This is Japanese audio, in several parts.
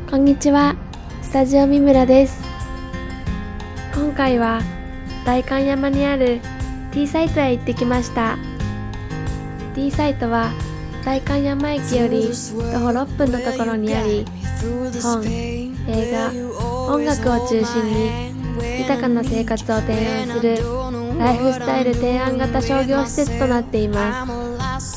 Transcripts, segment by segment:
こんにちは、スタジオミムラです。今回は代官山にある T サイトへ行ってきました。T サイトは代官山駅より徒歩6分のところにあり、本、映画、音楽を中心に豊かな生活を提案するライフスタイル提案型商業施設となっています。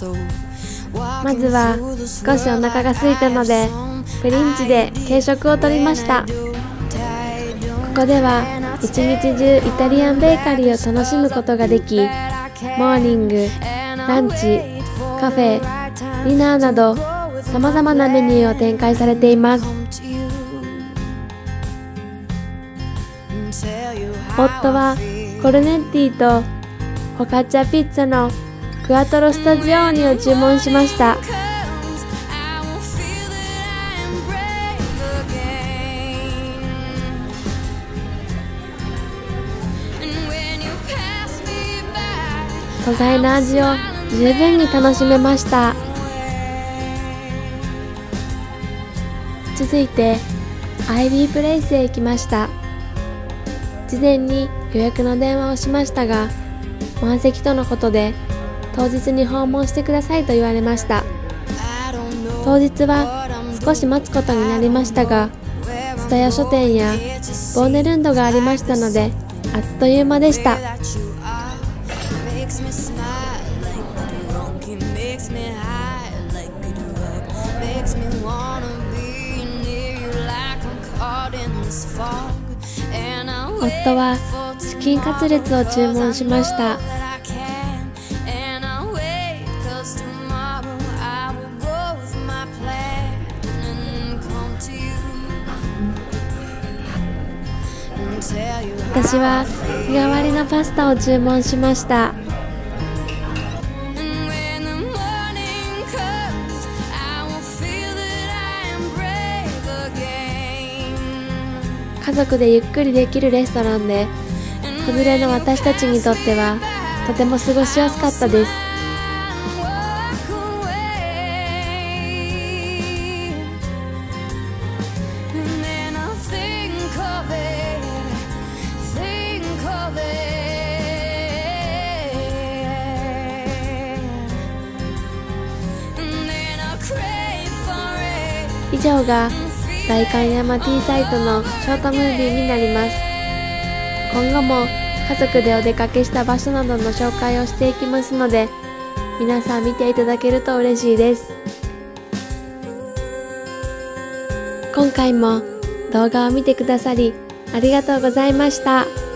まずは少しお腹が空いたのでプリンチで軽食をとりました。ここでは一日中イタリアンベーカリーを楽しむことができ、モーニング、ランチ、カフェ、ディナーなど様々なメニューを展開されています。夫はコルネッティとフォカッチャピッツァのクアトロスタジオーニを注文しました。素材の味を十分に楽しめました。続いてアイビープレイスへ行きました。事前に予約の電話をしましたが、満席とのことで当日に訪問してくださいと言われました。当日は少し待つことになりましたが、蔦屋書店やボーネルンドがありましたのであっという間でした。夫はチキンカツレツを注文しました。私は日替わりのパスタを注文しました。家族でゆっくりできるレストランで、子連れの私たちにとってはとても過ごしやすかったです。以上が代官山 T サイトのショートムービーになります。今後も家族でお出かけした場所などの紹介をしていきますので、皆さん見ていただけると嬉しいです。今回も動画を見てくださりありがとうございました。